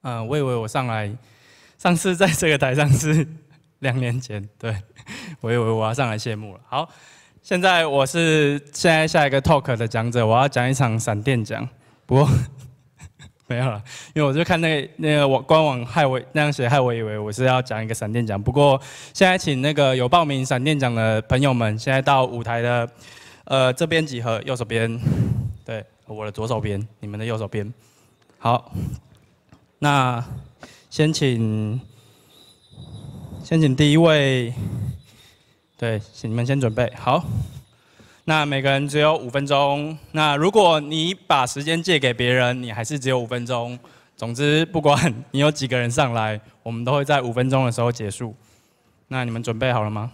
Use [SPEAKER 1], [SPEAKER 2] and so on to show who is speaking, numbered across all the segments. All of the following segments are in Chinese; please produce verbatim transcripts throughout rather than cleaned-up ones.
[SPEAKER 1] 呃，我以为我上来，上次在这个台上是两年前，对，我以为我要上来谢幕了。好，现在我是现在下一个 talk 的讲者，我要讲一场闪电奖，不过没有了，因为我就看那个那个网官网害我那样写，害我以为我是要讲一个闪电奖。不过现在请那个有报名闪电奖的朋友们，现在到舞台的呃这边集合，右手边，对，我的左手边，你们的右手边。好，那先请先请第一位，对，请你们先准备好。那每个人只有五分钟。那如果你把时间借给别人，你还是只有五分钟。总之，不管你有几个人上来，我们都会在五分钟的时候结束。那你们准备好了吗？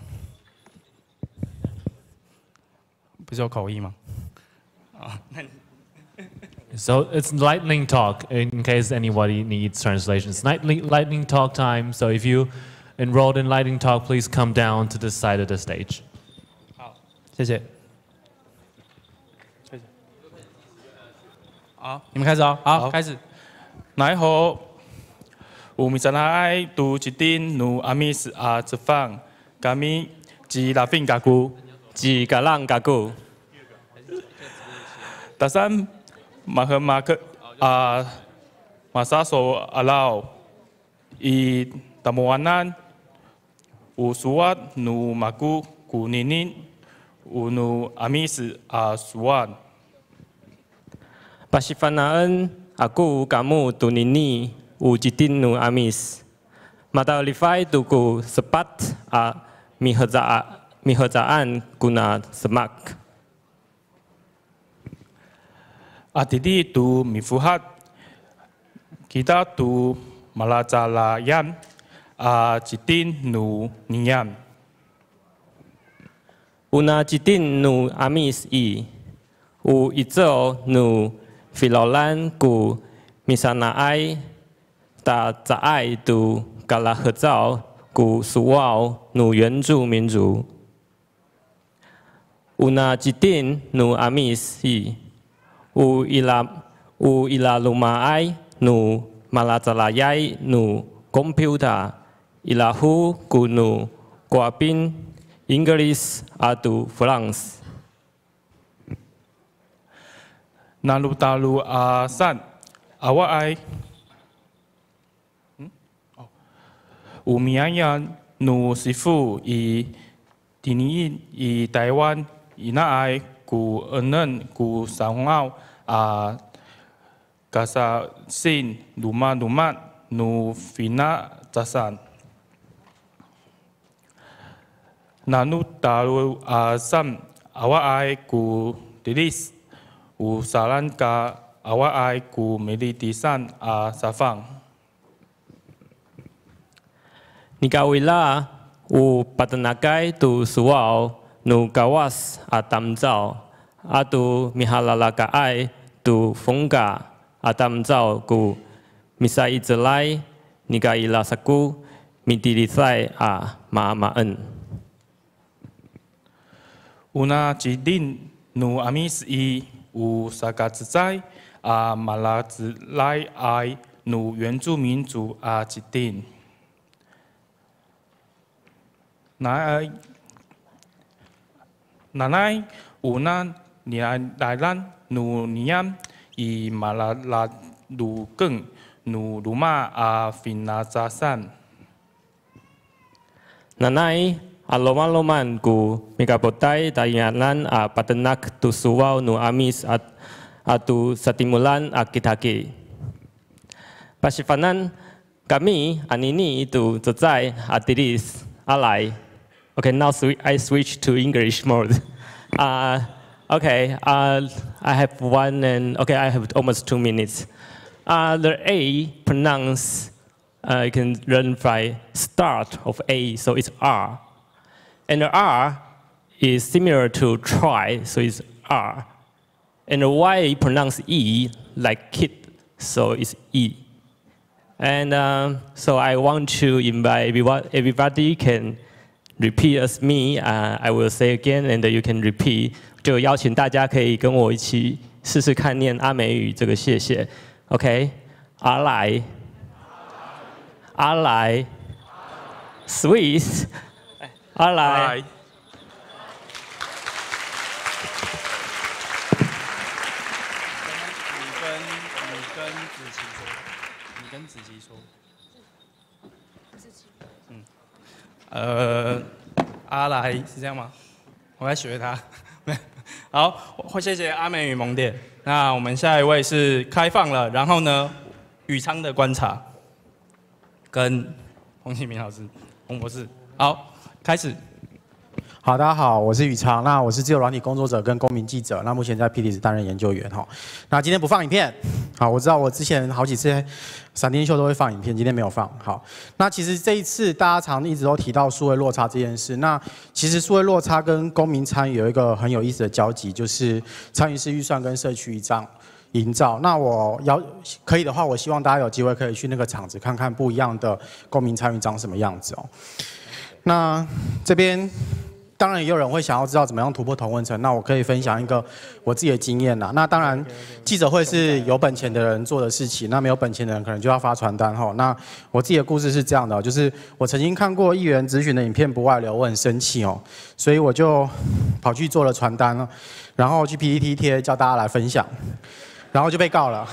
[SPEAKER 1] 不是有口译吗？啊，那你。
[SPEAKER 2] So it's lightning talk in case anybody needs translations. Lightning, lightning talk time. So if you enrolled in lightning talk, please come down to this side of the stage.
[SPEAKER 1] 好，谢谢。谢谢。好，你们开始哦。好，开始。
[SPEAKER 3] 奈何有米在来读一丁努阿米斯阿之方，咖米吉拉芬嘎古，
[SPEAKER 4] 吉嘎浪嘎古。
[SPEAKER 3] 第三。马和马克啊，马萨索阿劳，伊达摩安南，有苏瓦努马古古尼尼，有努阿米斯阿苏瓦。
[SPEAKER 4] 巴西凡纳恩阿古嘎木杜尼尼，有吉丁努阿米斯。马达利费杜古斯巴特阿米赫扎米赫扎安古纳斯马克。
[SPEAKER 3] 阿弟弟读米夫哈，kita读马拉扎拉yan，阿吉丁努尼yan。
[SPEAKER 4] Una jitin nu amis i, u izo nu filolan ku misana ai, ta zaai tu gala hezao ku suwao nu 原住民族。Una jitin nu amis i。有伊拉有伊拉鲁马埃努马拉扎拉耶努 computer 伊拉胡古努国宾 English 阿杜 France。
[SPEAKER 3] 那鲁达鲁阿散阿瓦埃，嗯，哦，有米安亚努师傅以第二以台湾以那埃。古恩嫩古上奥啊，加沙新鲁马鲁马努菲纳扎山，那努达鲁阿sam阿瓦埃古迪利斯，有沙兰加阿瓦埃古美丽迪山阿沙方。
[SPEAKER 4] 尼加维拉有巴特纳盖杜苏奥。nu gawas atam zao, atu mihalala kaai tu fonga atam zao ku misai zelai niga ila saku midilisai a maamaan.
[SPEAKER 3] Una jidin nu amis i u sakazai a malazilai ai nu 原住民族啊一定。那奶奶有那尼来来咱努尼亚以马拉拉鲁更努鲁马阿芬纳扎山。
[SPEAKER 4] 奶奶阿罗曼罗曼古米加波泰达亚兰阿巴特纳克杜苏瓦努阿米斯阿阿杜萨蒂穆兰阿吉塔基。巴西法南kami anini itu selesai artis alai. Okay, now I switch to English mode. Uh, okay, uh, I have one and okay, I have almost two minutes. Uh, the A pronounce uh, you can learn by start of A, so it's R, and the R is similar to try, so it's R, and the Y pronounce E like kid, so it's E. And uh, so I want to invite everyone, everybody can repeat as me. Uh, I will say again, and you can repeat. 就邀请大家可以跟我一起试试看念阿美语这个谢谢。OK， 阿来， 阿来 ，Swiss， 阿来。
[SPEAKER 1] 来。你跟你跟子琪说，你跟子琪说。嗯，呃，阿来是这样吗？我在学他。好，会谢谢阿美与萌点。那我们下一位是开放了，然后呢，宇昌的观察，跟洪启明老师、洪博士。好，开始。
[SPEAKER 5] 好，大家好，我是宇昌，那我是自由软体工作者跟公民记者，那目前在 P D S 担任研究员哈。那今天不放影片，好，我知道我之前好几次闪电秀都会放影片，今天没有放。好，那其实这一次大家常一直都提到数位落差这件事，那其实数位落差跟公民参与有一个很有意思的交集，就是参与式预算跟社区营造。营造。那我要可以的话，我希望大家有机会可以去那个场子看看不一样的公民参与长什么样子哦。那这边。当然也有人会想要知道怎么样突破同温层，那我可以分享一个我自己的经验啦。那当然，记者会是有本钱的人做的事情，那没有本钱的人可能就要发传单哈。那我自己的故事是这样的，就是我曾经看过议员质询的影片不外流，我很生气哦，所以我就跑去做了传单了，然后去 P T T 贴叫大家来分享，然后就被告了。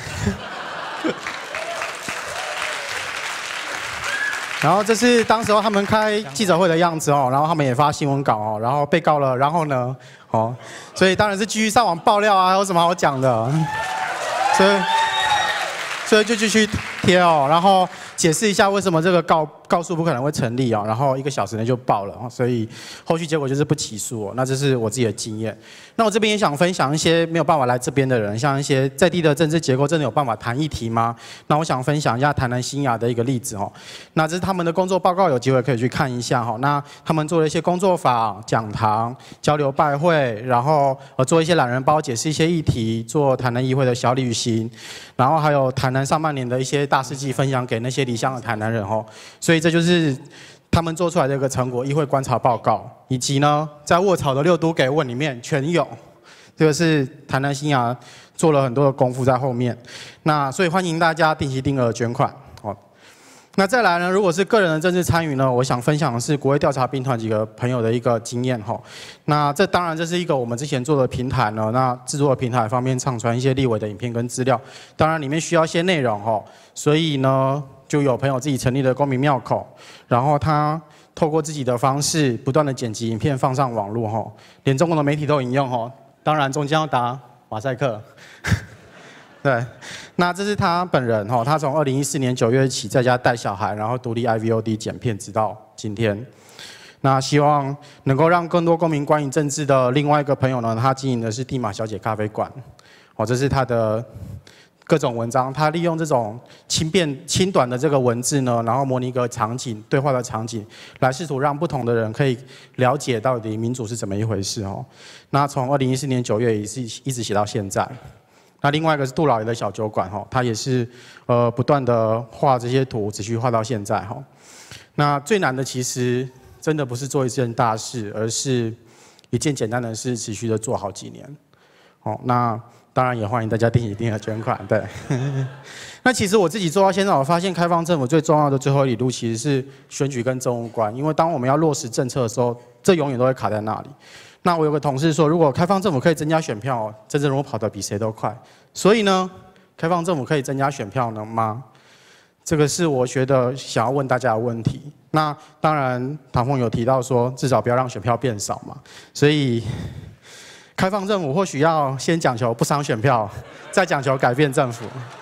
[SPEAKER 5] 然后这是当时候他们开记者会的样子哦，然后他们也发新闻稿哦，然后被告了，然后呢，哦，所以当然是继续上网爆料啊，有什么好讲的？所以，所以就继续贴哦，然后解释一下为什么这个告告诉不可能会成立哦，然后一个小时内就爆了哦，所以后续结果就是不起诉哦，那这是我自己的经验。那我这边也想分享一些没有办法来这边的人，像一些在地的政治结构，真的有办法谈议题吗？那我想分享一下台南新雅的一个例子哦。那这是他们的工作报告，有机会可以去看一下哈。那他们做了一些工作坊、讲堂、交流拜会，然后呃做一些懒人包，解释一些议题，做台南议会的小旅行，然后还有台南上半年的一些大事记分享给那些离乡的台南人哦。所以这就是他们做出来的一个成果，议会观察报告，以及呢，在卧槽的六都给问里面全有。这个是台南新雅做了很多的功夫在后面。那所以欢迎大家定期定额捐款。好，那再来呢，如果是个人的政治参与呢，我想分享的是国会调查兵团几个朋友的一个经验哈。那这当然这是一个我们之前做的平台呢，那制作的平台方面上传一些立委的影片跟资料，当然里面需要一些内容哈，所以呢。就有朋友自己成立了公民庙口，然后他透过自己的方式不断的剪辑影片放上网络哈，连中国的媒体都引用哈，当然中间要打马赛克。对，那这是他本人哈，他从二零一四年九月起在家带小孩，然后独立 I V O D 剪片，直到今天。那希望能够让更多公民关于政治的另外一个朋友呢，他经营的是地马小姐咖啡馆，哦，这是他的。各种文章，他利用这种轻便轻短的这个文字呢，然后模拟一个场景对话的场景，来试图让不同的人可以了解到底民主是怎么一回事哦。那从二零一四年九月也是一直写到现在。那另外一个是杜老爷的小酒馆哈，他也是呃不断的画这些图，持续画到现在哈。那最难的其实真的不是做一件大事，而是一件简单的事持续的做好几年。哦，那。当然也欢迎大家定期定额捐款，对。那其实我自己做到现在，我发现开放政府最重要的最后一里路其实是选举跟政务官，因为当我们要落实政策的时候，这永远都会卡在那里。那我有个同事说，如果开放政府可以增加选票，政治人物跑得比谁都快。所以呢，开放政府可以增加选票呢吗？这个是我觉得想要问大家的问题。那当然，唐凤有提到说，至少不要让选票变少嘛，所以。开放政府或许要先讲求不伤选票，再讲求改变政府。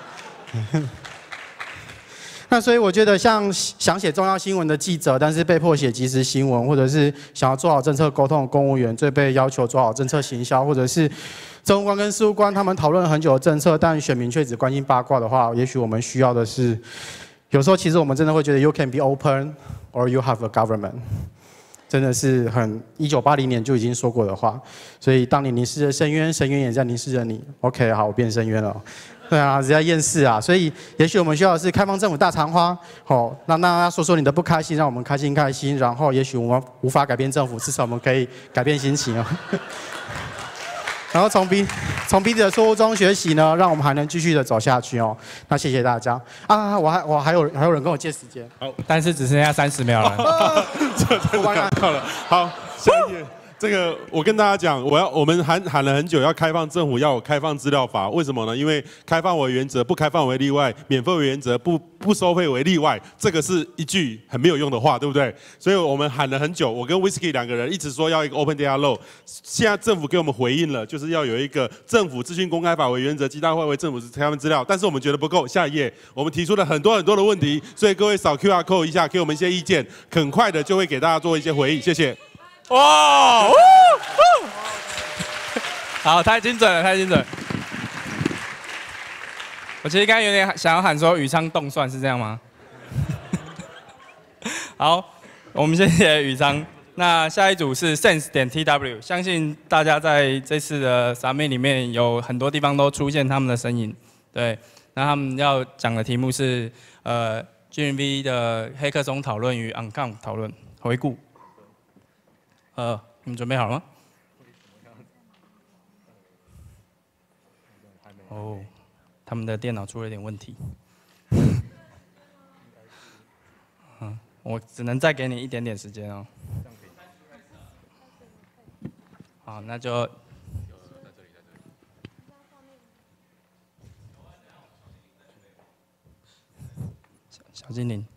[SPEAKER 5] 那所以我觉得，像想写重要新闻的记者，但是被迫写即时新闻，或者是想要做好政策沟通的公务员，最被要求做好政策行销，或者是政务官跟事务官，他们讨论了很久的政策，但选民却只关心八卦的话，也许我们需要的是，有时候其实我们真的会觉得 ，you can be open or you have a government。真的是很一九八零年就已经说过的话，所以当你凝视着深渊，深渊也在凝视着你。OK， 好，我变深渊了。对啊，只在厌世啊，所以也许我们需要的是开放政府大肠花，好、哦，让大家说说你的不开心，让我们开心开心。然后也许我们无法改变政府，至少我们可以改变心情哦。 然后从彼从彼此的错误中学习呢，让我们还能继续的走下去哦。那谢谢大家啊！我还我还有还有人跟我借时间，
[SPEAKER 1] 好，但是只剩下三十秒了。
[SPEAKER 6] 这真的到了，好，下一页。这个我跟大家讲，我要我们喊喊了很久，要开放政府要有开放资料法，为什么呢？因为开放为原则，不开放为例外，免费为原则，不不收费为例外，这个是一句很没有用的话，对不对？所以我们喊了很久，我跟 Whisky 两个人一直说要一个 Open Data Law， 现在政府给我们回应了，就是要有一个政府资讯公开法为原则，极大化为政府开放资料，但是我们觉得不够。下一页，我们提出了很多很多的问题，所以各位扫 Q R code 一下，给我们一些意见，很快的就会给大家做一些回应，谢谢。
[SPEAKER 1] 哇！好，太精准了，太精准。我其实刚刚有点想要喊说宇昌动算是这样吗？好，我们谢谢宇昌。那下一组是 sense 点 T W， 相信大家在这次的 Summit 里面有很多地方都出现他们的身影。对，那他们要讲的题目是呃 G M V 的黑客松讨论与 OnConf 讨论回顾。呃，你们准备好了吗？哦，他们的电脑出了点问题。嗯，我只能再给你一点点时间哦。好，那就。小小精灵。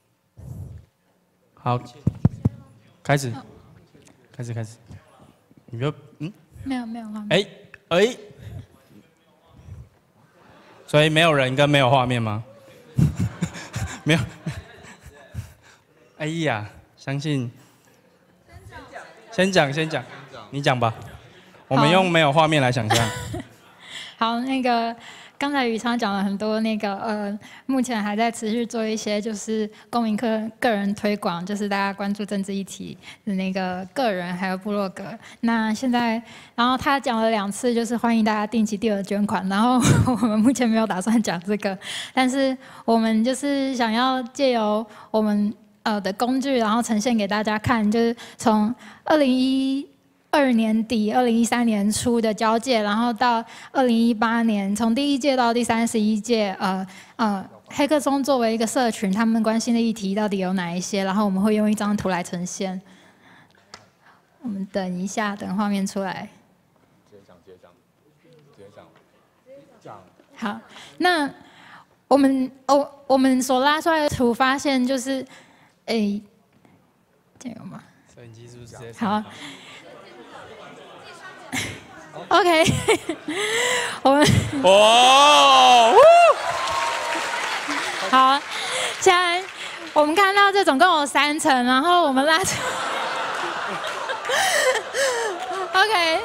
[SPEAKER 1] 好，开始。开始开始，你就嗯，
[SPEAKER 7] 没有没有画面。
[SPEAKER 1] 哎哎，所以没有人跟没有画面吗？没有。哎呀，相信。先讲先讲，你讲吧。我们用没有画面来想象。
[SPEAKER 7] 好，那个刚才宇昌讲了很多，那个呃，目前还在持续做一些就是公民课个人推广，就是大家关注政治议题的那个个人还有部落格。那现在，然后他讲了两次，就是欢迎大家定期定额捐款。然后我们目前没有打算讲这个，但是我们就是想要借由我们呃的工具，然后呈现给大家看，就是从二零一。二年底、二零一三年初的交界，然后到二零一八年，从第一届到第三十一届，呃呃，黑客松作为一个社群，他们关心的议题到底有哪一些？然后我们会用一张图来呈现。我们等一下，等画面出来。
[SPEAKER 8] 直接讲，直接讲，直接讲，直接讲。
[SPEAKER 7] 好，那我们哦，我们所拉出来的图发现就是，哎，这有吗？
[SPEAKER 1] 摄影机是不是直接？
[SPEAKER 7] 好。OK， 我们
[SPEAKER 1] 哇，
[SPEAKER 7] 好，现在我们看到这总共有三层，然后我们拉出 ，OK，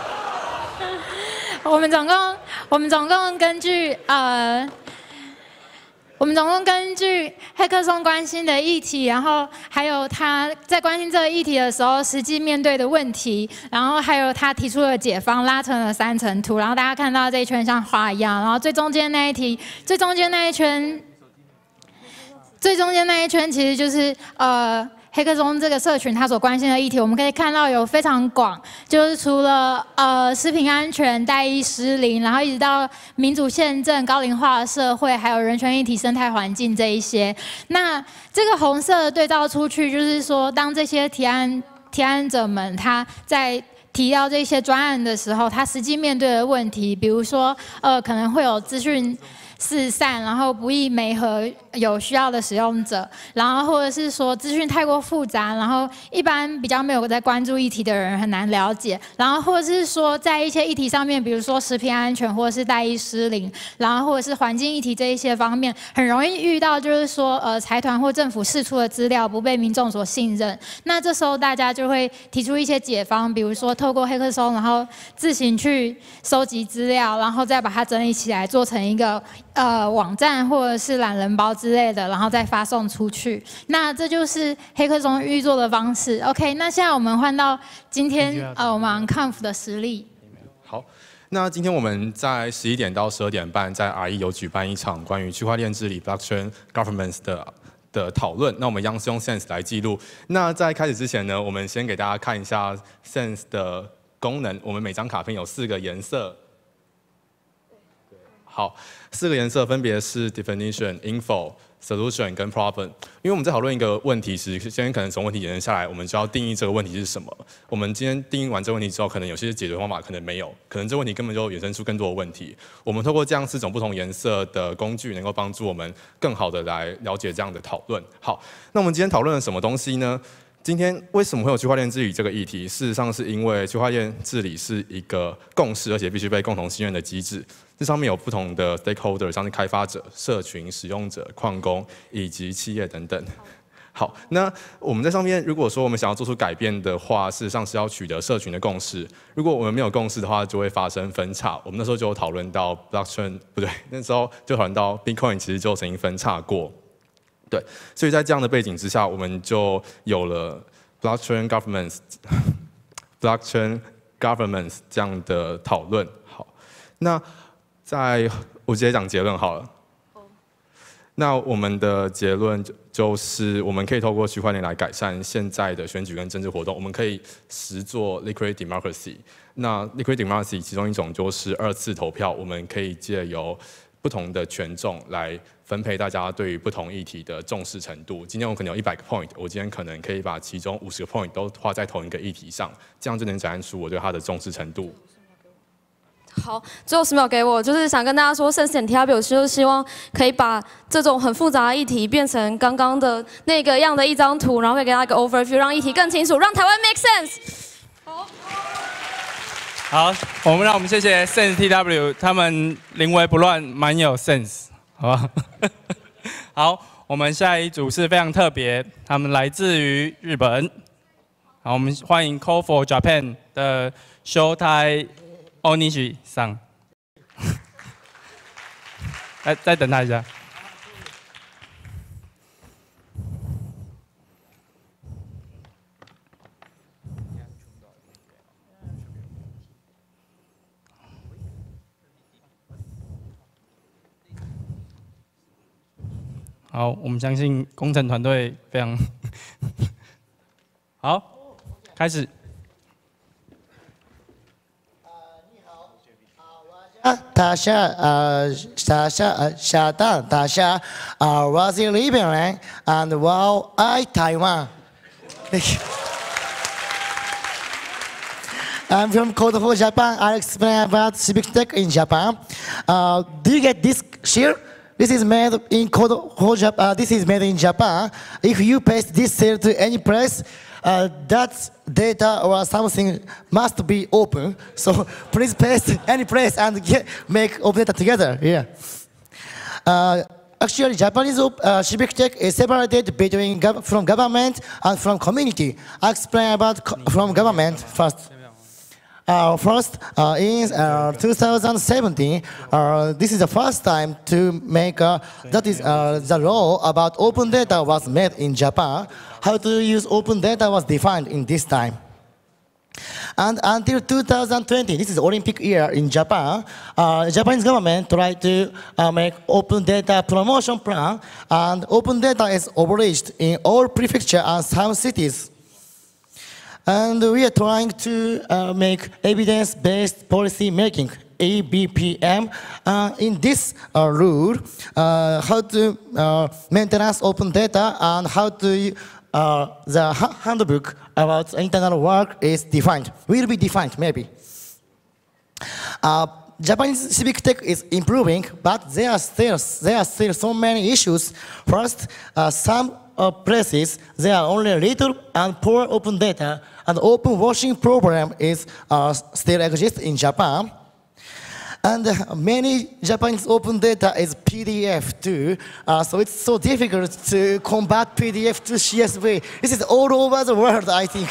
[SPEAKER 7] 我们总共我们总共根据呃。我们总共根据黑客松关心的议题，然后还有他在关心这个议题的时候实际面对的问题，然后还有他提出的解方，拉成了三层图。然后大家看到这一圈像花一样，然后最中间那一题，最中间那一圈，最中间那一圈其实就是呃。黑客松这个社群，它所关心的议题，我们可以看到有非常广，就是除了呃食品安全、代议失灵，然后一直到民主宪政、高龄化的社会，还有人权议题、生态环境这一些。那这个红色的对照出去，就是说，当这些提案提案者们他在提到这些专案的时候，他实际面对的问题，比如说呃可能会有资讯四散，然后不易媒合有需要的使用者，然后或者是说资讯太过复杂，然后一般比较没有在关注议题的人很难了解，然后或者是说在一些议题上面，比如说食品安全或者是代议失灵，然后或者是环境议题这一些方面，很容易遇到就是说呃财团或政府释出的资料不被民众所信任，那这时候大家就会提出一些解方，比如说透过黑客松，然后自行去收集资料，然后再把它整理起来，做成一个呃网站或者是懒人包之类的，然后再发送出去。那这就是黑客松运作的方式。OK， 那现在我们换到今天呃我们 OnConf 的实例。
[SPEAKER 8] 好，那今天我们在十一点到十二点半在 R E 有举办一场关于区块链治理 （Blockchain Governance） 的的讨论。那我们一样是用 Sense 来记录。那在开始之前呢，我们先给大家看一下 Sense 的功能。我们每张卡片有四个颜色。好，四个颜色分别是 definition、info、solution 跟 problem。因为我们在讨论一个问题时，先可能从问题延伸下来，我们就要定义这个问题是什么。我们今天定义完这个问题之后，可能有些解决方法可能没有，可能这个问题根本就衍生出更多的问题。我们透过这样四种不同颜色的工具，能够帮助我们更好的来了解这样的讨论。好，那我们今天讨论了什么东西呢？今天为什么会有区块链治理这个议题？事实上是因为区块链治理是一个共识，而且必须被共同信任的机制。这上面有不同的 stakeholder， 像是开发者、社群、使用者、矿工以及企业等等。好，那我们在上面如果说我们想要做出改变的话，事实上是要取得社群的共识。如果我们没有共识的话，就会发生分叉。我们那时候就有讨论到 blockchain， 不对，那时候就讨论到 Bitcoin 其实就曾经分叉过。对，所以在这样的背景之下，我们就有了 blockchain governance、blockchain governance 这样的讨论。好，那在我直接讲结论好了。那我们的结论就就是我们可以透过区块链来改善现在的选举跟政治活动，我们可以实做 liquid democracy。那 liquid democracy 其中一种就是二次投票，我们可以借由不同的权重来分配大家对于不同议题的重视程度。今天我可能有一百个 point， 我今天可能可以把其中五十个 point 都花在同一个议题上，这样就能展现出我对它的重视程度。
[SPEAKER 9] 好，最后十秒给我，就是想跟大家说，圣贤 T W 就是希望可以把这种很复杂的议题变成刚刚的那个样的一张图，然后会给大家一个 overview， 让议题更清楚，让台湾 make sense。好。
[SPEAKER 1] 好，我们让我们谢谢 Sense T W， 他们临危不乱，蛮有 sense， 好吧？好，我们下一组是非常特别，他们来自于日本。好，我们欢迎 Call for Japan 的 Shotai Onishi 上。再再等他一下。好，我们相信工程团队非常好，开始。
[SPEAKER 10] 大夏呃大夏呃下蛋大夏呃 was in Lebanon and while I Taiwan. I'm from Code for Japan. I'll explain about civic tech in Japan. Uh, do you get this share? This is made in Code for Japan. Uh, this is made in Japan. If you paste this cell to any place, uh, that data or something must be open. So please paste any place and get, make open data together. Yeah. Uh, actually, Japanese uh, civic tech is separated between gov from government and from community. I'll explain about co from government first. Uh, first, uh, in uh, two thousand seventeen, uh, this is the first time to make uh, that is uh, the law about open data was made in Japan. How to use open data was defined in this time. And until two thousand twenty, this is Olympic year in Japan, uh, Japanese government tried to uh, make open data promotion plan, and open data is abolished in all prefectures and some cities. And we are trying to uh, make evidence-based policy making, E B P M. Uh, in this uh, rule, uh, how to uh, maintenance open data and how to uh, the handbook about internal work is defined. Will be defined maybe. Uh, Japanese civic tech is improving, but there are still there are still so many issues. First, uh, some uh, places there are only little and poor open data, and open washing problem is uh, still exists in Japan. And uh, many Japanese open data is P D F too, uh, so it's so difficult to convert P D F to C S V. This is all over the world, I think.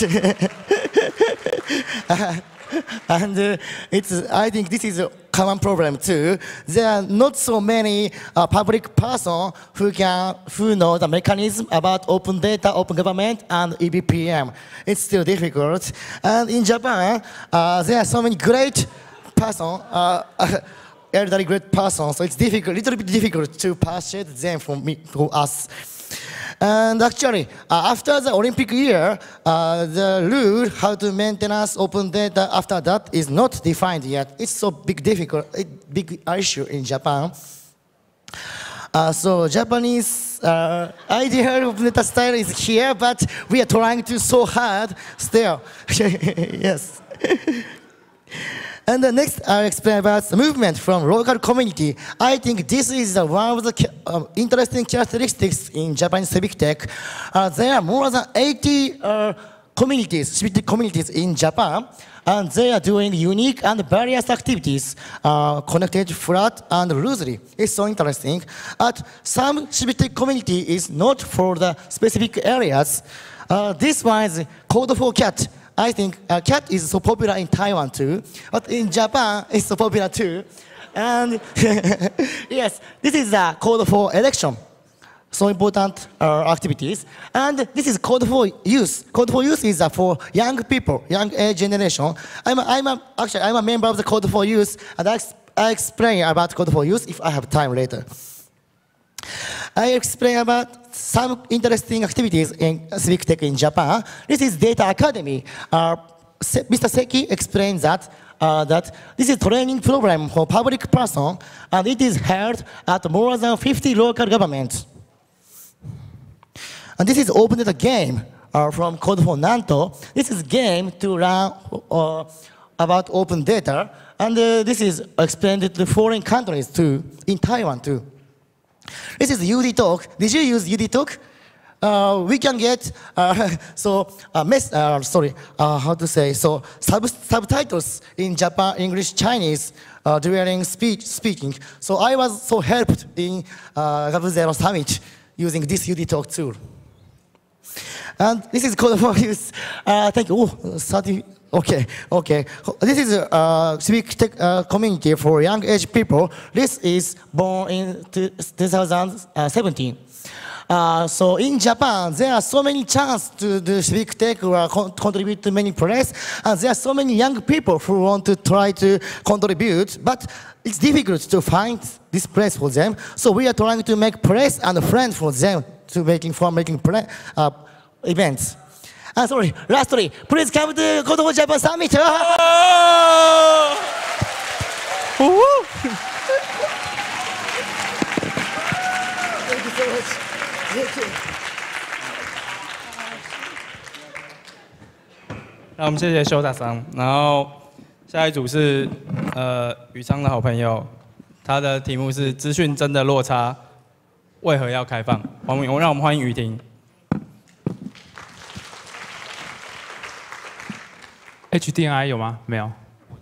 [SPEAKER 10] uh, And uh, it's, I think this is a common problem too. There are not so many uh, public persons who can, who know the mechanism about open data, open government, and E B P M. It's still difficult. And in Japan, uh, there are so many great persons, uh, elderly great persons, so it's difficult, little bit difficult to persuade them from me, for us. And actually, uh, after the Olympic year, uh, the rule how to maintenance open data after that is not defined yet. It's so big difficult, big issue in Japan. Uh, so Japanese uh, idea of data style is here, but we are trying to so hard still. Yes. And the next, I'll explain about the movement from local community. I think this is uh, one of the uh, interesting characteristics in Japanese civic tech. Uh, there are more than eighty uh, communities, civic communities in Japan, and they are doing unique and various activities uh, connected flat and loosely. It's so interesting. And some civic community is not for the specific areas. Uh, this one is Code for Cat. I think uh, cat is so popular in Taiwan too, but in Japan it's so popular too. And yes, this is a code for election. So important uh, activities. And this is code for youth. Code for youth is uh, for young people, young age generation. I'm, a, I'm a, actually, I'm a member of the code for youth, and I, I explain about code for youth if I have time later. I explain about some interesting activities in civic tech in Japan. This is Data Academy. Uh, Mister Seki explains that, uh, that this is a training program for public person, and it is held at more than fifty local governments. And this is open data game uh, from Code for Nanto. This is a game to learn uh, about open data, and uh, this is explained to foreign countries too, in Taiwan too. This is U D Talk. Did you use U D Talk? Uh, we can get uh, so uh, mess, uh, sorry uh, how to say so sub subtitles in Japan, English, Chinese uh, during speech speaking. So I was so helped in uh, Gab Zero Summit using this U D Talk tool. And this is code for use. Uh, thank you. Oh, thirty. Okay, okay. This is a uh, civic tech uh, community for young age people. This is born in two thousand seventeen. Uh, so in Japan, there are so many chances to do civic tech or con contribute to many projects, and there are so many young people who want to try to contribute, but it's difficult to find this place for them. So we are trying to make place and friends for them to making for making uh, events. Uh, sorry, lastly, please come to Code for Japan Summit. Oh! Thank you so much. Thank you.
[SPEAKER 1] 那我们谢谢修大桑，然后下一组是呃宇昌的好朋友，他的题目是资讯真的落差，为何要开放？欢迎，让我们欢迎雨婷。
[SPEAKER 11] H D M I 有吗？没有。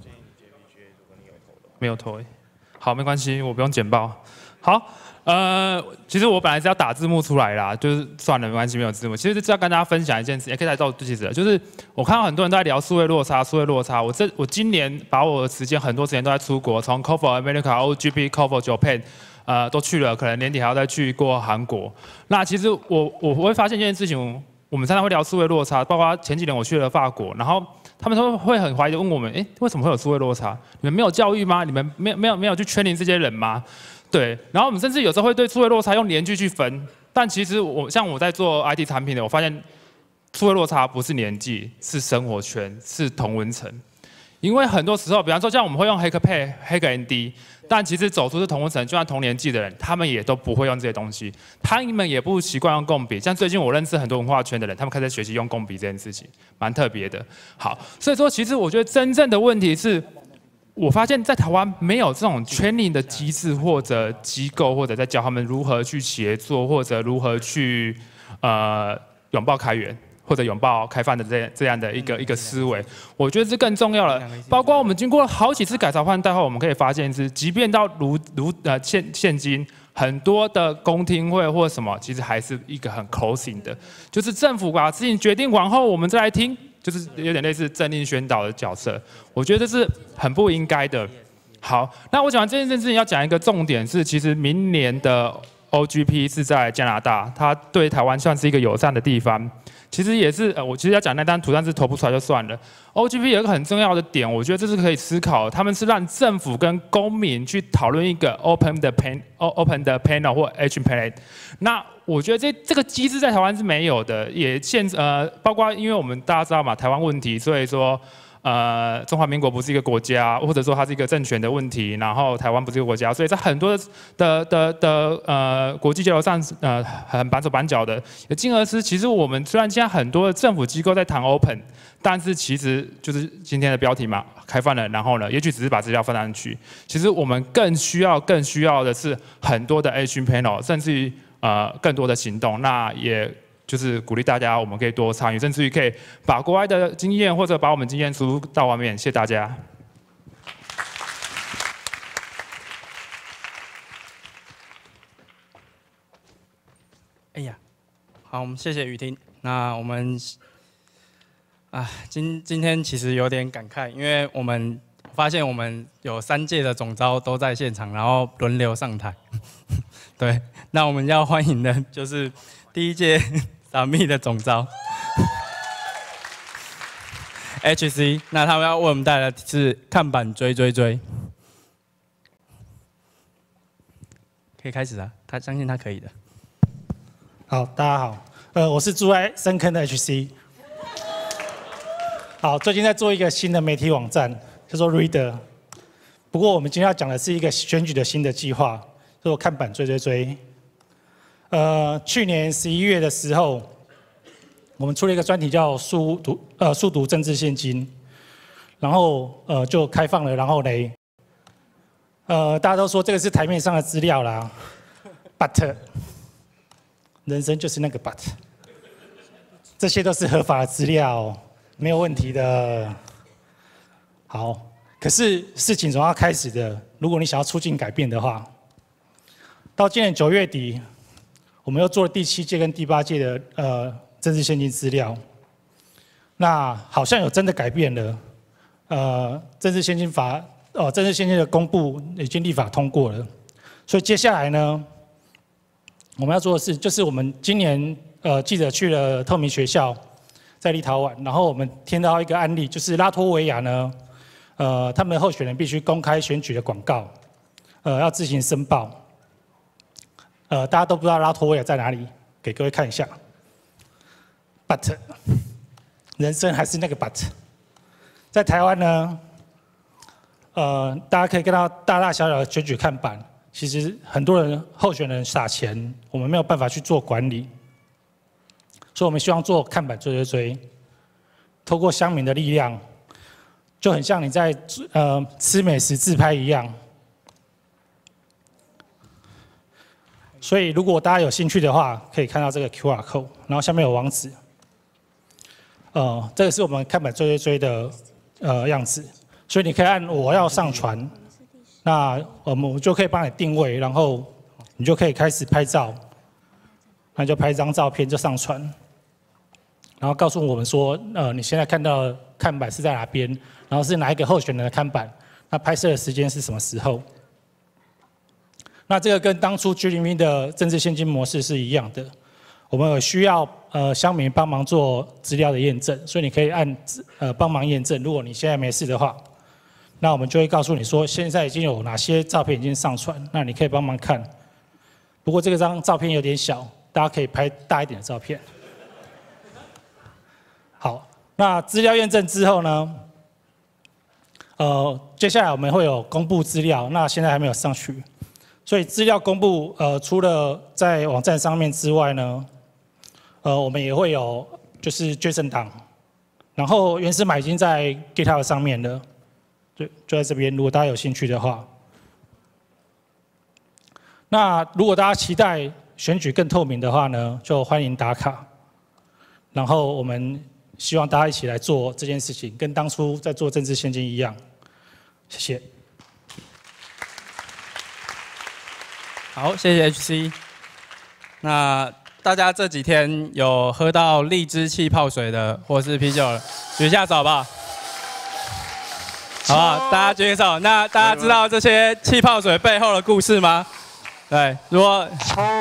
[SPEAKER 11] 没有投诶。好，没关系，我不用简报。好，呃，其实我本来是要打字幕出来啦，就是算了，没关系，没有字幕。其实是要跟大家分享一件事，也可以来到其实就是我看到很多人都在聊数位落差，数位落差。我这我今年把我的时间很多时间都在出国，从 C O F O America、O G P、C O F O Japan， 呃，都去了，可能年底还要再去过韩国。那其实我我会发现一件事情，我们常常会聊数位落差，包括前几年我去了法国，然后。 他们都会很怀疑的问我们，哎，为什么会有数位落差？你们没有教育吗？你们没有没有没有去圈领这些人吗？对，然后我们甚至有时候会对数位落差用年纪去分，但其实我像我在做 I T 产品的，我发现数位落差不是年纪，是生活圈，是同温层。因为很多时候，比方说像我们会用黑客配、黑客 N D， 但其实走出是同温层，就算同年纪的人，他们也都不会用这些东西，他们也不习惯用共笔。像最近我认识很多文化圈的人，他们开始学习用共笔这件事情，蛮特别的。好，所以说其实我觉得真正的问题是，我发现在台湾没有这种training的机制或者机构，或者在教他们如何去协作，或者如何去呃拥抱开源。 或者拥抱开放的这这样的一个一个思维，我觉得这更重要了。包括我们经过了好几次改朝换代后，我们可以发现是，即便到如如呃现现今，很多的公听会或什么，其实还是一个很 closing 的，就是政府把事情决定完后，我们再来听，就是有点类似政令宣导的角色。我觉得这是很不应该的。好，那我讲完这件事情，要讲一个重点是，其实明年的 O G P 是在加拿大，它对台湾算是一个友善的地方。其实也是，呃，我其实要讲那张图，但是投不出来就算了。O G P 有一个很重要的点，我觉得这是可以思考，他们是让政府跟公民去讨论一个 open 的 pan open 的 panel 或 H panel。那我觉得这这个机制在台湾是没有的，也限呃，包括因为我们大家知道嘛，台湾问题，所以说。呃，中华民国不是一个国家，或者说它是一个政权的问题，然后台湾不是一个国家，所以在很多的的的呃国际交流上，呃很绑手绑脚的。也进而是，其实我们虽然现在很多的政府机构在谈 open， 但是其实就是今天的标题嘛，开放了，然后呢，也许只是把资料放上去。其实我们更需要、更需要的是很多的 H panel， 甚至于呃更多的行动。那也。就是鼓励大家，我们可以多参与，甚至于可以把国外的经验或者把我们经验输入到外面。谢谢大家。
[SPEAKER 1] 哎呀，好，我们谢谢雨婷。那我们啊，今今天其实有点感慨，因为我们发现我们有三届的总召都在现场，然后轮流上台。对，那我们要欢迎的就是第一届。傻蜜的总召 H C， 那他们要为我们带来的是看板追追追，可以开始啊，他相信他可以的。
[SPEAKER 12] 好，大家好，呃，我是住在深坑的 H C。好，最近在做一个新的媒体网站，叫做 Reader。不过我们今天要讲的是一个选举的新的计划，叫做看板追追追。呃，去年十一月的时候，我们出了一个专题叫速读呃速读政治现今，然后呃就开放了，然后嘞，呃大家都说这个是台面上的资料啦 ，but 人生就是那个 but， 这些都是合法的资料，没有问题的。好，可是事情总要开始的，如果你想要促进改变的话，到今年九月底。我们又做了第七届跟第八届的呃政治现金资料，那好像有真的改变了，呃，政治现金法哦，政治现金的公布已经立法通过了，所以接下来呢，我们要做的事就是我们今年呃记者去了透明学校，在立陶宛，然后我们听到一个案例，就是拉脱维亚呢，呃，他们的候选人必须公开选举的广告，呃，要自行申报。呃，大家都不知道拉脱维亚在哪里，给各位看一下。But 人生还是那个 but， 在台湾呢，呃，大家可以看到大大小小的选举看板，其实很多人候选人撒钱，我们没有办法去做管理，所以我们希望做看板追追追，透过乡民的力量，就很像你在呃吃美食自拍一样。所以，如果大家有兴趣的话，可以看到这个 Q R code， 然后下面有网址。呃，这个是我们看板追追追的呃样子，所以你可以按我要上传，那我们就可以帮你定位，然后你就可以开始拍照，那就拍一张照片就上传，然后告诉我们说，呃，你现在看到的看板是在哪边，然后是哪一个候选人的看板，那拍摄的时间是什么时候？那这个跟当初 G 零 V 的政治现金模式是一样的，我们有需要呃乡民帮忙做资料的验证，所以你可以按呃帮忙验证。如果你现在没事的话，那我们就会告诉你说现在已经有哪些照片已经上传，那你可以帮忙看。不过这个张照片有点小，大家可以拍大一点的照片。好，那资料验证之后呢，呃，接下来我们会有公布资料，那现在还没有上去。所以资料公布，呃，除了在网站上面之外呢，呃，我们也会有就是 JSON 档，然后原始码已经在 GitHub 上面了，就就在这边。如果大家有兴趣的话，那如果大家期待选举更透明的话呢，就欢迎打卡。然后我们希望大家一起来做这件事情，跟当初在做政治现金一样。谢谢。
[SPEAKER 1] 好，谢谢 H C。那大家这几天有喝到荔枝气泡水的，或是啤酒的，举下手好不好？好不好？大家举手。那大家知道这些气泡水背后的故事吗？ 对，如果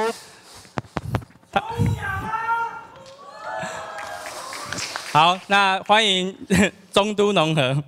[SPEAKER 1] 好，那欢迎中都农合。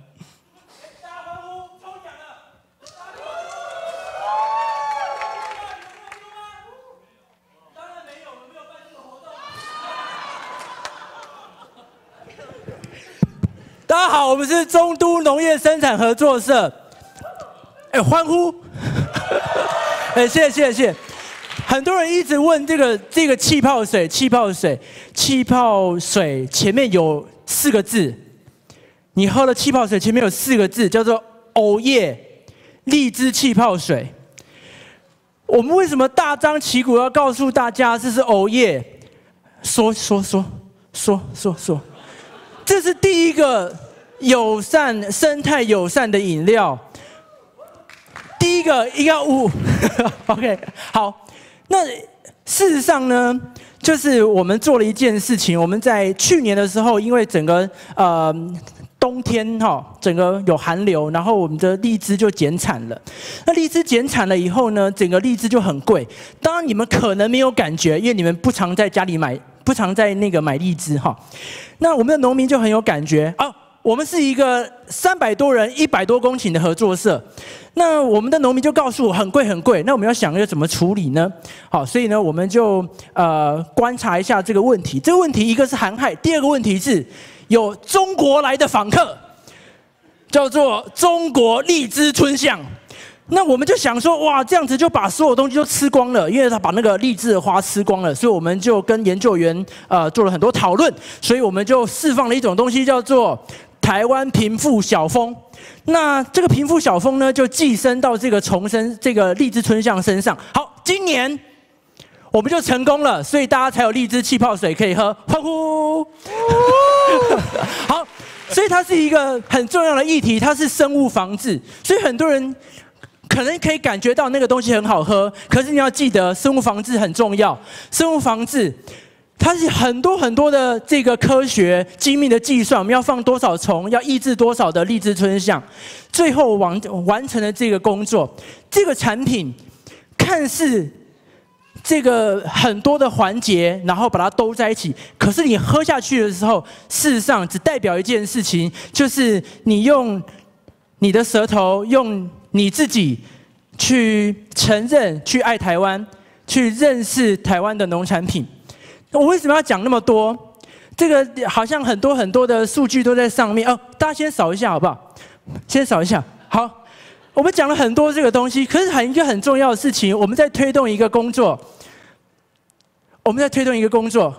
[SPEAKER 13] 大家好，我们是中都农业生产合作社。哎，欢呼！哎，谢谢谢谢。很多人一直问这个这个气泡水，气泡水，气泡水前面有四个字，你喝了气泡水前面有四个字，叫做藕叶荔枝气泡水。我们为什么大张旗鼓要告诉大家这是藕叶？说说说说说说。这是第一个友善、生态友善的饮料。第一个一个五 ，OK， 好。那事实上呢，就是我们做了一件事情。我们在去年的时候，因为整个呃冬天哈、哦，整个有寒流，然后我们的荔枝就减产了。那荔枝减产了以后呢，整个荔枝就很贵。当然你们可能没有感觉，因为你们不常在家里买。不常在那个买荔枝哈，那我们的农民就很有感觉啊。我们是一个三百多人、一百多公顷的合作社，那我们的农民就告诉我很贵很贵，那我们要想要怎么处理呢？好，所以呢，我们就呃观察一下这个问题。这个问题一个是寒害，第二个问题是有中国来的访客，叫做中国荔枝春象。那我们就想说，哇，这样子就把所有东西都吃光了，因为他把那个荔枝的花吃光了，所以我们就跟研究员呃做了很多讨论，所以我们就释放了一种东西，叫做台湾平腹小蜂。那这个平腹小蜂呢，就寄生到这个虫身这个荔枝春象身上。好，今年我们就成功了，所以大家才有荔枝气泡水可以喝，欢呼！好，所以它是一个很重要的议题，它是生物防治，所以很多人。可能可以感觉到那个东西很好喝，可是你要记得，生物防治很重要。生物防治，它是很多很多的这个科学精密的计算，我们要放多少虫，要抑制多少的荔枝春象，最后完完成了这个工作。这个产品看似这个很多的环节，然后把它兜在一起，可是你喝下去的时候，事实上只代表一件事情，就是你用你的舌头用。你自己去承认、去爱台湾、去认识台湾的农产品。我为什么要讲那么多？这个好像很多很多的数据都在上面哦。大家先扫一下好不好？先扫一下。好，我们讲了很多这个东西，可是很一个很重要的事情，我们在推动一个工作。我们在推动一个工作。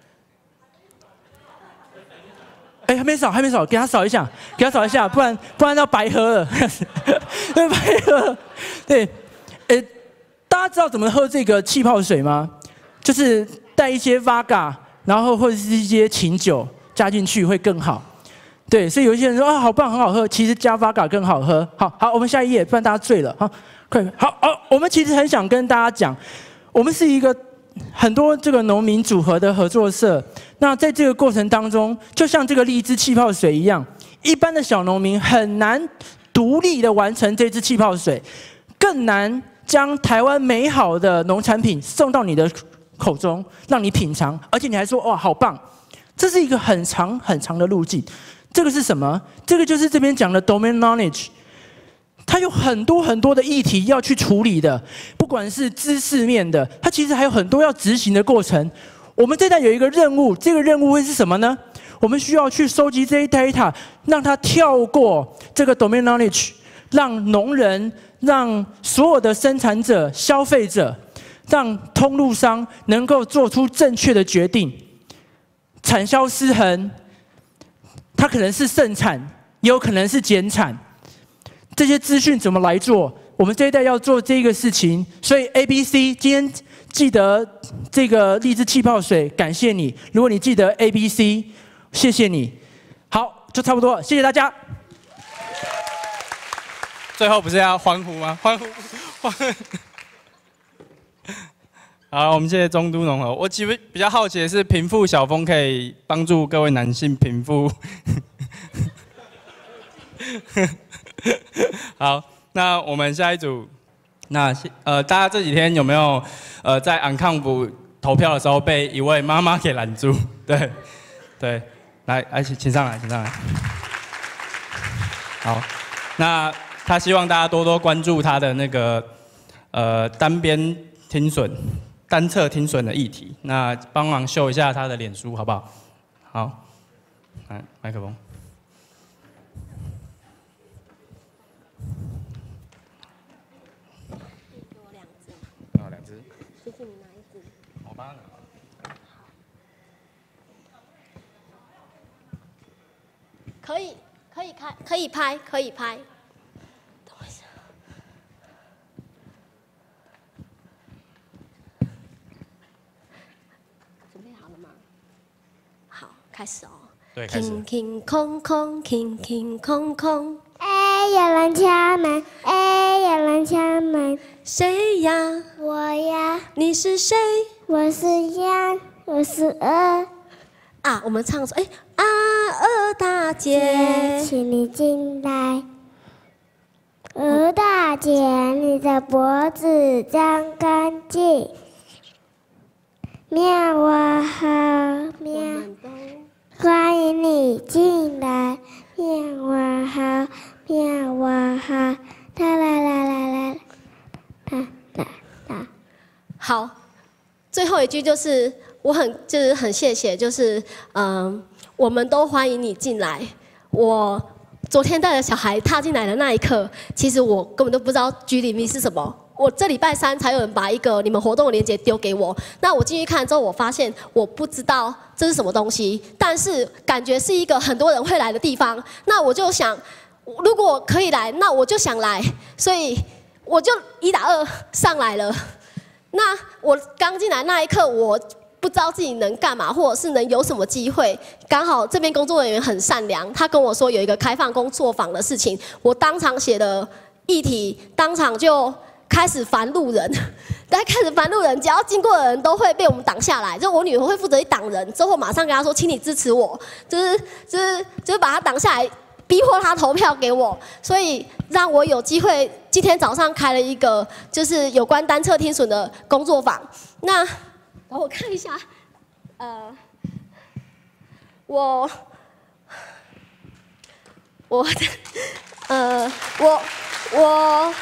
[SPEAKER 13] 哎，还没扫，还没扫，给他扫一下，给他扫一下，不然不然要白喝了，要白喝。对，呃，大家知道怎么喝这个气泡水吗？就是带一些 Vodka， 然后或者是一些琴酒加进去会更好。对，所以有一些人说啊，好棒，很好喝，其实加 Vodka 更好喝。好好，我们下一页，不然大家醉了。好，快，好好，我们其实很想跟大家讲，我们是一个。很多这个农民组合的合作社，那在这个过程当中，就像这个荔枝气泡水一样，一般的小农民很难独立的完成这支气泡水，更难将台湾美好的农产品送到你的口中，让你品尝，而且你还说哇好棒，这是一个很长很长的路径。这个是什么？这个就是这边讲的 domain knowledge。它有很多很多的议题要去处理的，不管是知识面的，它其实还有很多要执行的过程。我们这代有一个任务，这个任务会是什么呢？我们需要去收集这些 data， 让它跳过这个 domain knowledge， 让农人、让所有的生产者、消费者、让通路商能够做出正确的决定。产销失衡，它可能是盛产，也有可能是减产。这些资讯怎么来做？我们这一代要做这个事情，所以 A B C 今天记得这个荔枝气泡水，感谢你。如果你记得 A B C， 谢谢你。好，就差不多了，谢谢大家。
[SPEAKER 1] 最后不是要欢呼吗？欢呼！欢呼好，我们谢谢中都农合。我其实比较好奇的是，平腹小蜂可以帮助各位男性平腹。好，那我们下一组那呃，大家这几天有没有呃在安康补投票的时候被一位妈妈给拦住？对，对，来，来，请请上来，请上来。好，那他希望大家多多关注他的那个呃单边听损、单侧听损的议题。那帮忙秀一下他的脸书，好不好？好，来麦克风。哦，两只。谢谢你拿一只。我帮他拿。
[SPEAKER 14] 可以，可以开，可以拍，可以拍。等我一下。准备好了吗？好，开始哦。
[SPEAKER 1] 对，开始。
[SPEAKER 14] 空空空空，空空空空。
[SPEAKER 15] 哎，有人敲门！哎，有人敲门！
[SPEAKER 14] 谁呀？
[SPEAKER 15] 我呀。
[SPEAKER 14] 你是谁？
[SPEAKER 15] 我是鸭，我是鹅。
[SPEAKER 14] 啊，我们唱说，哎，啊，鹅大姐，
[SPEAKER 15] 请你进来。鹅大姐，你的脖子张干净。喵啊好，喵，欢迎你进来。喵啊好，喵啊好，啦啦啦啦啦，啦啦啦。
[SPEAKER 14] 好，最后一句就是我很就是很谢谢，就是嗯，我们都欢迎你进来。我昨天带着小孩踏进来的那一刻，其实我根本都不知道 G 零 V 是什么。我这礼拜三才有人把一个你们活动的链接丢给我，那我进去看之后，我发现我不知道这是什么东西，但是感觉是一个很多人会来的地方。那我就想，如果可以来，那我就想来，所以我就一打二上来了。那我刚进来那一刻，我不知道自己能干嘛，或者是能有什么机会。刚好这边工作人员很善良，他跟我说有一个开放工作坊的事情，我当场写的议题，当场就开始烦路人。大家开始烦路人，只要经过的人都会被我们挡下来。就我女儿会负责一挡人，之后马上跟他说，请你支持我，就是就是就是把他挡下来，逼迫他投票给我，所以让我有机会今天早上开了一个就是有关单侧听损的工作坊。那然后我看一下，呃，我我呃我我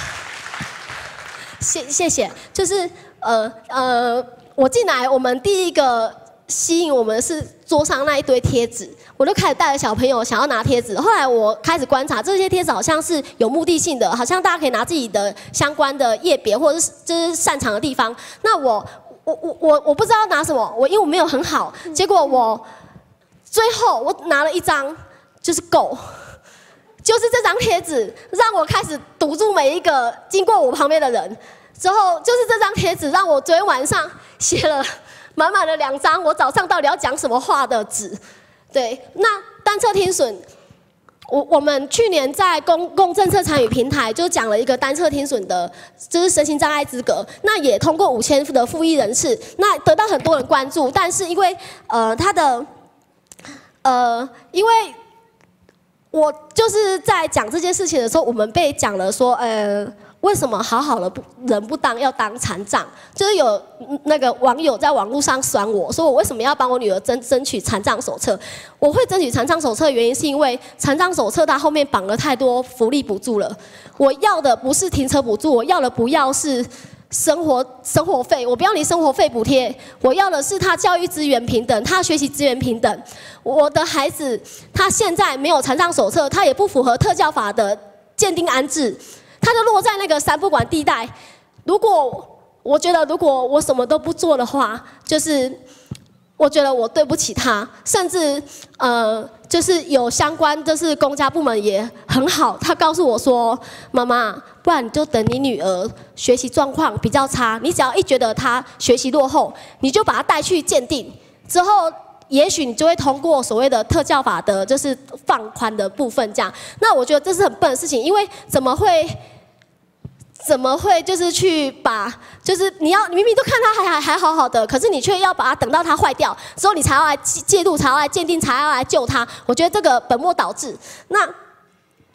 [SPEAKER 14] 谢谢谢，就是呃呃，我进来，我们第一个吸引我们的是桌上那一堆贴纸，我就开始带着小朋友想要拿贴纸。后来我开始观察，这些贴纸好像是有目的性的，好像大家可以拿自己的相关的页别或者是就是擅长的地方。那我我我我我不知道拿什么，我因为我没有很好，结果我最后我拿了一张就是够。就是这张贴纸让我开始堵住每一个经过我旁边的人，之后就是这张贴纸让我昨天晚上写了满满的两张我早上到底要讲什么话的纸。对，那单侧听损，我我们去年在公共政策参与平台就讲了一个单侧听损的，就是身心障碍资格，那也通过五千的复议人次，那得到很多人关注，但是因为呃他的呃因为。我就是在讲这件事情的时候，我们被讲了说，呃，为什么好好的不人不当要当残障？就是有那个网友在网络上酸我说，我为什么要帮我女儿争争取残障手册？我会争取残障手册的原因是因为残障手册它后面绑了太多福利补助了。我要的不是停车补助，我要的不要是生活生活费，我不要你生活费补贴，我要的是他教育资源平等，他学习资源平等。我的孩子他现在没有残障手册，他也不符合特教法的鉴定安置，他就落在那个三不管地带。如果我觉得如果我什么都不做的话，就是我觉得我对不起他，甚至呃就是有相关就是公家部门也很好，他告诉我说，妈妈，不然你就等你女儿学习状况比较差，你只要一觉得她学习落后，你就把她带去鉴定，之后也许你就会通过所谓的特教法的，就是放宽的部分这样。那我觉得这是很笨的事情，因为怎么会？怎么会就是去把，就是你要你明明都看他还还还好好的，可是你却要把它等到它坏掉之后，你才要来介入，才要来鉴定，才要来救他。我觉得这个本末倒置。那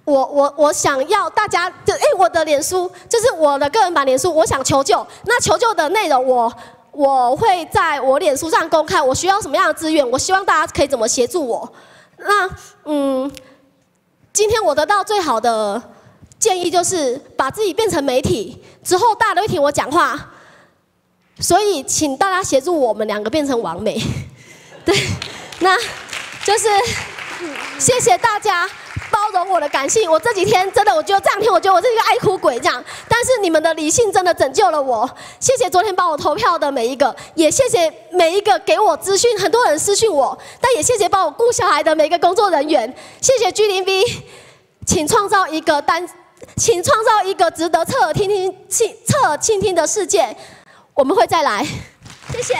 [SPEAKER 14] 我我我想要大家就哎，我的脸书就是我的个人版脸书，我想求救。那求救的内容我我会在我脸书上公开，我需要什么样的资源，我希望大家可以怎么协助我。那嗯，今天我得到最好的建议就是把自己变成媒体，之后大家都会听我讲话。所以请大家协助我们两个变成完美。对，那就是谢谢大家。包容我的感性，我这几天真的，我觉得这两天，我觉得我是一个爱哭鬼这样。但是你们的理性真的拯救了我，谢谢昨天帮我投票的每一个，也谢谢每一个给我资讯，很多人私讯我，但也谢谢帮我顾小孩的每一个工作人员，谢谢 G 零 V， 请创造一个单，请创造一个值得侧耳听听、侧耳倾听的世界，我们会再来，谢谢。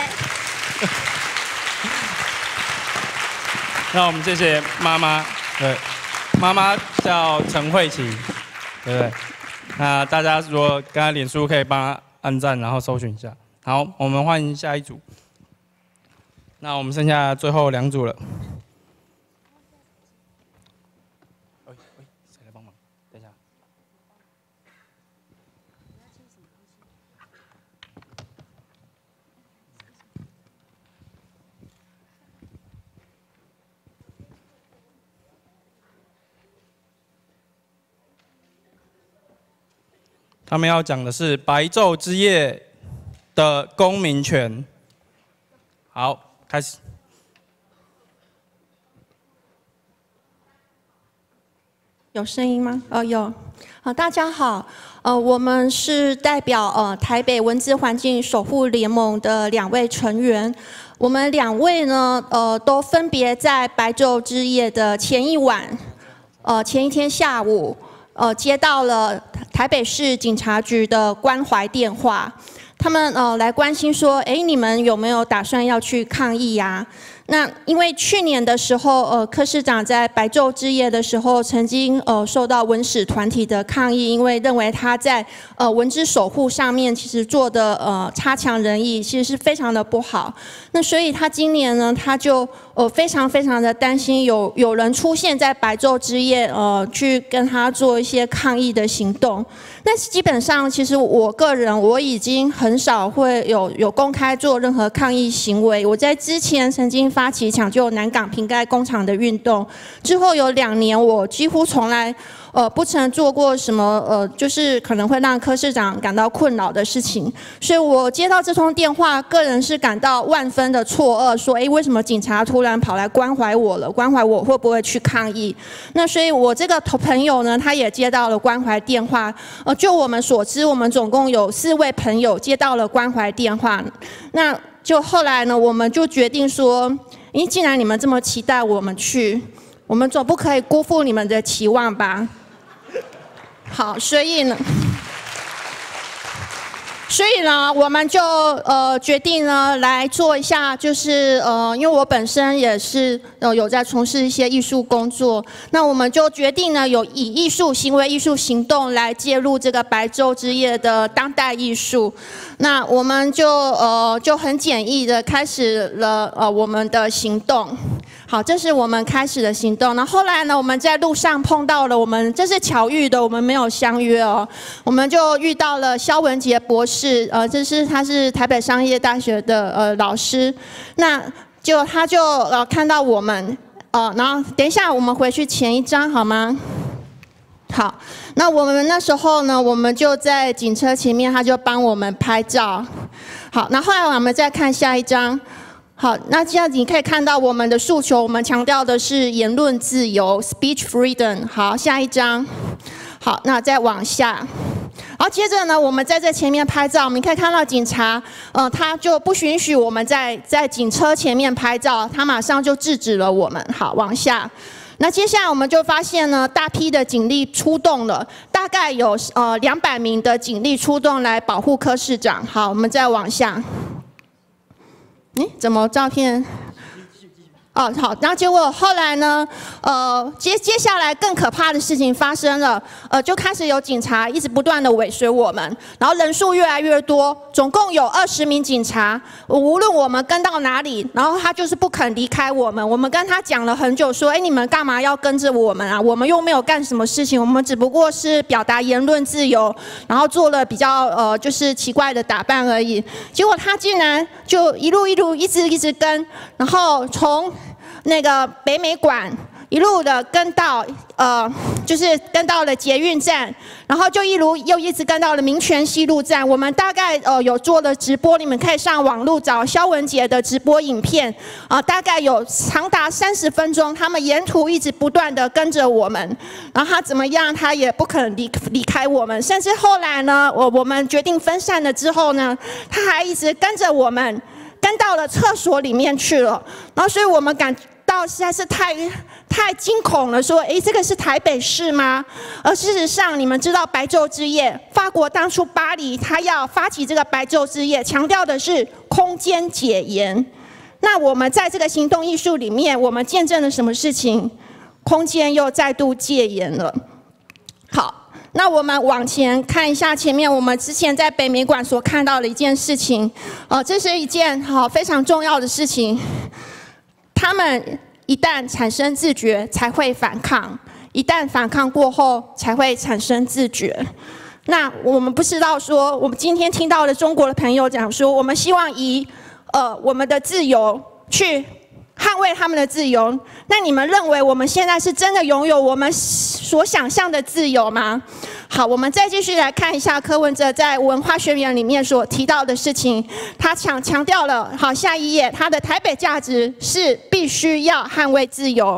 [SPEAKER 1] 那我们谢谢妈妈，对。妈妈叫陈慧琪，对不对？那大家如果跟她脸书可以帮她按赞，然后搜寻一下。好，我们欢迎下一组。那我们剩下最后两组了。谁来帮忙？等一下。他们要讲的是白昼之夜的公民权。好，开始。
[SPEAKER 16] 有声音吗？哦，有。好，大家好。呃，我们是代表呃台北文资环境守护联盟的两位成员。我们两位呢，呃，都分别在白昼之夜的前一晚，呃，前一天下午。呃，接到了台北市警察局的关怀电话，他们呃来关心说，哎，你们有没有打算要去抗议呀？那因为去年的时候，呃，柯市长在白昼之夜的时候，曾经呃受到文史团体的抗议，因为认为他在呃文资守护上面其实做的呃差强人意，其实是非常的不好。那所以他今年呢，他就呃非常非常的担心有有人出现在白昼之夜，呃去跟他做一些抗议的行动。但是基本上，其实我个人我已经很少会有有公开做任何抗议行为。我在之前曾经发起抢救南港瓶盖工厂的运动，之后有两年我几乎从来呃不曾做过什么呃就是可能会让柯市长感到困扰的事情。所以我接到这通电话，个人是感到万分的错愕，说哎为什么警察突然跑来关怀我了？关怀我会不会去抗议？那所以我这个朋友呢，他也接到了关怀电话。呃，就我们所知，我们总共有四位朋友接到了关怀电话。那就后来呢，我们就决定说，咦，既然你们这么期待我们去，我们总不可以辜负你们的期望吧？好，所以呢。所以呢，我们就呃决定呢来做一下，就是呃，因为我本身也是呃有在从事一些艺术工作，那我们就决定呢有以艺术行为、艺术行动来介入这个白昼之夜的当代艺术。那我们就呃就很简易的开始了呃我们的行动。好，这是我们开始的行动。那后来呢，我们在路上碰到了我们，这是巧遇的，我们没有相约哦。我们就遇到了萧文杰博士，呃，这是他是台北商业大学的呃老师。那就他就呃看到我们，呃，然后等一下我们回去前一张好吗？好，那我们那时候呢，我们就在警车前面，他就帮我们拍照。好，那后来我们再看下一张。好，那这样子你可以看到我们的诉求，我们强调的是言论自由 （speech freedom）。好，下一张。好，那再往下。然后接着呢，我们在这前面拍照，我们可以看到警察，呃，他就不允许我们在在警车前面拍照，他马上就制止了我们。好，往下。那接下来我们就发现呢，大批的警力出动了，大概有呃两百名的警力出动来保护柯市长。好，我们再往下。诶，怎么照片？ 哦，好，然后结果后来呢，呃，接接下来更可怕的事情发生了，呃，就开始有警察一直不断的尾随我们，然后人数越来越多，总共有二十名警察，无论我们跟到哪里，然后他就是不肯离开我们。我们跟他讲了很久，说，哎，你们干嘛要跟着我们啊？我们又没有干什么事情，我们只不过是表达言论自由，然后做了比较呃就是奇怪的打扮而已。结果他竟然就一路一路一直一直跟，然后从那个北美馆一路的跟到呃，就是跟到了捷运站，然后就一路又一直跟到了民权西路站。我们大概呃有做了直播，你们可以上网路找萧文杰的直播影片啊、呃，大概有长达三十分钟，他们沿途一直不断的跟着我们，然后他怎么样，他也不肯离离开我们，甚至后来呢，我我们决定分散了之后呢，他还一直跟着我们。跟到了厕所里面去了，然后所以我们感到实在是太太惊恐了，说，诶，这个是台北市吗？而事实上，你们知道白昼之夜，法国当初巴黎他要发起这个白昼之夜，强调的是空间解严。那我们在这个行动艺术里面，我们见证了什么事情？空间又再度戒严了。好。那我们往前看一下，前面我们之前在北美馆所看到的一件事情，呃，这是一件好非常重要的事情。他们一旦产生自觉，才会反抗；一旦反抗过后，才会产生自觉。那我们不知道说，我们今天听到的中国的朋友讲说，我们希望以呃我们的自由去捍卫他们的自由。那你们认为我们现在是真的拥有我们所想象的自由吗？好，我们再继续来看一下柯文哲在文化宣言里面所提到的事情。他强强调了，好，下一页，他的台北价值是必须要捍卫自由。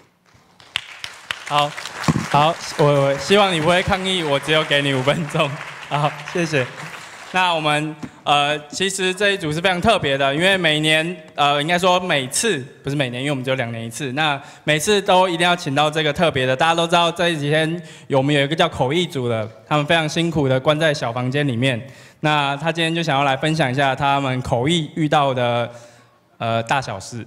[SPEAKER 1] 好，好，我我希望你不会抗议，我只有给你五分钟。好，谢谢。那我们呃，其实这一组是非常特别的，因为每年呃，应该说每次不是每年，因为我们只有两年一次。那每次都一定要请到这个特别的，大家都知道这几天有我们有一个叫口译组的，他们非常辛苦的关在小房间里面。那他今天就想要来分享一下他们口译遇到的呃大小事。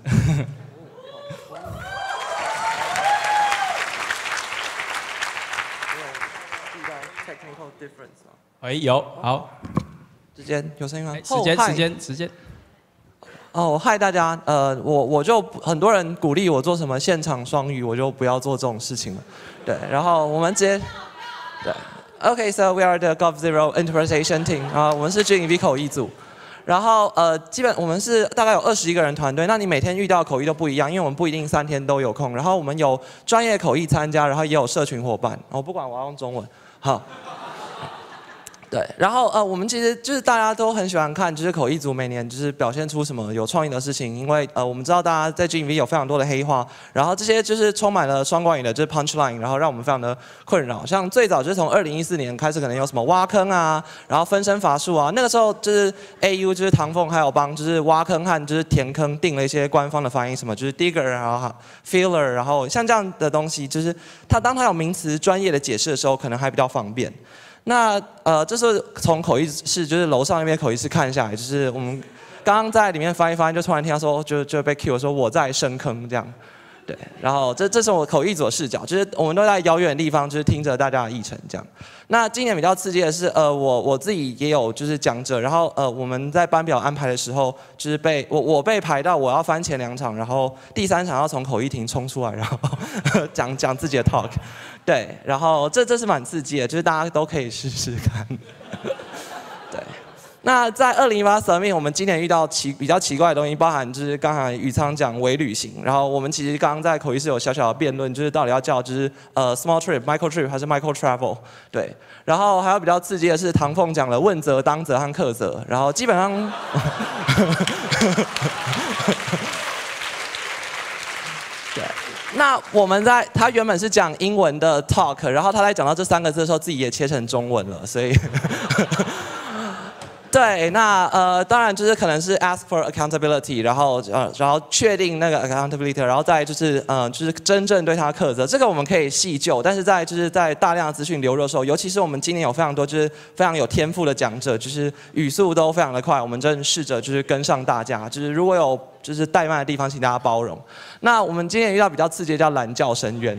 [SPEAKER 1] 喂，有，好。
[SPEAKER 17] 时间有声音吗？
[SPEAKER 1] 时间，时间，时间。
[SPEAKER 17] 哦，嗨大家，呃，我我就很多人鼓励我做什么现场双语，我就不要做这种事情了。对，然后我们直接，对 ，OK， so we are the Gov Zero Interpretation Team 啊，我们是 G V 口译组。然后呃，基本我们是大概有二十一个人团队，那你每天遇到的口译都不一样，因为我们不一定三天都有空。然后我们有专业口译参加，然后也有社群伙伴。我不管，我要用中文，好。对，然后呃，我们其实就是大家都很喜欢看，就是口译组每年就是表现出什么有创意的事情，因为呃，我们知道大家在 G V 有非常多的黑话，然后这些就是充满了双关语的，就是 punchline， 然后让我们非常的困扰。像最早就是从二零一四年开始，可能有什么挖坑啊，然后分身乏术啊，那个时候就是 A U 就是唐凤还有帮就是挖坑和就是填坑定了一些官方的翻译，什么就是 digger 然后 filler， 然后像这样的东西，就是它当它有名词专业的解释的时候，可能还比较方便。那呃，这是从口译室，就是楼上那边口译室看下来，就是我们刚刚在里面翻一翻，就突然听到说，就就被 cue 说我在深坑这样，对，然后这这是我口译组的视角，就是我们都在遥远的地方，就是听着大家的议程这样。那今年比较刺激的是，呃，我我自己也有就是讲者，然后呃我们在班表安排的时候，就是被我我被排到我要翻前两场，然后第三场要从口译亭冲出来，然后讲讲自己的 talk。对，然后这这是蛮刺激的，就是大家都可以试试看。对，那在二零一八 Summit， 我们今年遇到奇比较奇怪的东西，包含就是刚才宇昌讲微旅行，然后我们其实刚刚在口译室有小小的辩论，就是到底要叫就是呃 small trip、micro trip 还是 micro travel。对，然后还有比较刺激的是唐凤讲了问责、当责和克责，然后基本上。对。那我们在他原本是讲英文的 talk， 然后他在讲到这三个字的时候，自己也切成中文了，所以对，那呃，当然就是可能是 ask for accountability， 然后呃，然后确定那个 accountability， 然后再就是呃，就是真正对他苛责。这个我们可以细究，但是在就是在大量的资讯流入的时候，尤其是我们今年有非常多就是非常有天赋的讲者，就是语速都非常的快，我们真的试着就是跟上大家，就是如果有就是怠慢的地方，请大家包容。那我们今年遇到比较刺激的叫蓝教深渊。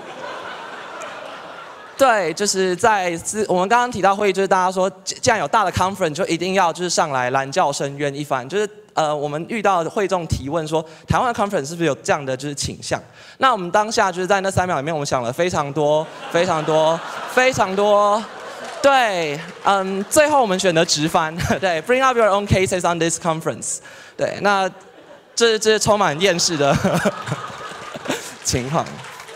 [SPEAKER 17] 对，就是在我们刚刚提到会议，就是大家说，既然有大的 conference， 就一定要就是上来蓝教深渊一番。就是呃，我们遇到会众提问说，台湾的 conference 是不是有这样的就是倾向？那我们当下就是在那三秒里面，我们想了非常多、非常多、非常多。对，嗯，最后我们选择直翻，对 ，bring up your own cases on this conference。对，那这这是充满厌世的情况。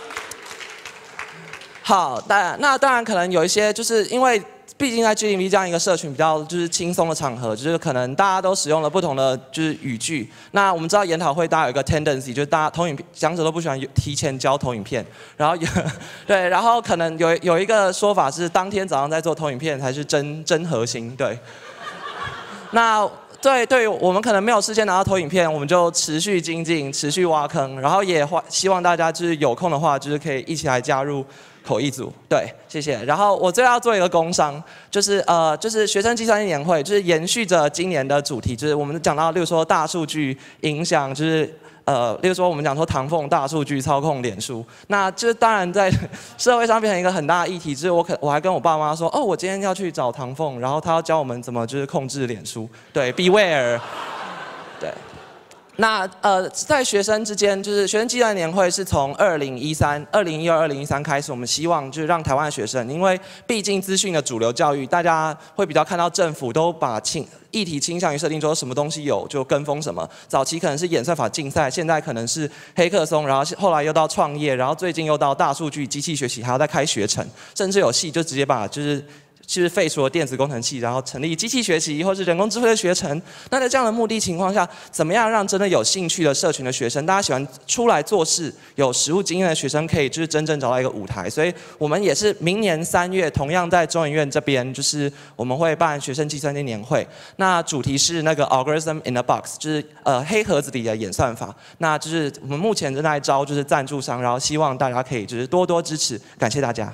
[SPEAKER 17] 好，当然，那当然可能有一些，就是因为毕竟在 G D V 这样一个社群比较就是轻松的场合，就是可能大家都使用了不同的就是语句。那我们知道研讨会大家有一个 tendency， 就是大家投影讲者都不喜欢提前交投影片，然后有对，然后可能有有一个说法是当天早上在做投影片才是真真核心，对。那对对，我们可能没有事先拿到投影片，我们就持续精进，持续挖坑，然后也希望大家就是有空的话，就是可以一起来加入口译组。对，谢谢。然后我最后要做一个工商，就是呃，就是学生计算机年会，就是延续着今年的主题，就是我们讲到，例如说大数据影响，就是呃，例如说我们讲说唐凤大数据操控脸书，那就是当然在社会上变成一个很大的议题。就是我可我还跟我爸妈说，哦，我今天要去找唐凤，然后他要教我们怎么就是控制脸书。对 ，Beware。对。那呃，在学生之间，就是学生计算年会是从二零一三、二零一二、二零一三开始，我们希望就是让台湾的学生，因为毕竟资讯的主流教育，大家会比较看到政府都把倾议题倾向于设定说什么东西有就跟风什么。早期可能是演算法竞赛，现在可能是黑客松，然后后来又到创业，然后最近又到大数据、机器学习，还要再开学程，甚至有系就直接把就是。就是废除了电子工程系，然后成立机器学习或是人工智慧的学程。那在这样的目的情况下，怎么样让真的有兴趣的社群的学生，大家喜欢出来做事、有实务经验的学生，可以就是真正找到一个舞台？所以我们也是明年三月，同样在中研院这边，就是我们会办学生计算机年会。那主题是那个 algorithm in a box， 就是呃黑盒子里的演算法。那就是我们目前正在招就是赞助商，然后希望大家可以就是多多支持，感谢大家。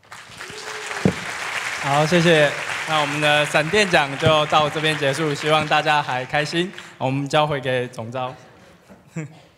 [SPEAKER 1] 好，谢谢。那我们的闪电奖就到这边结束，希望大家还开心。我们交回给总召。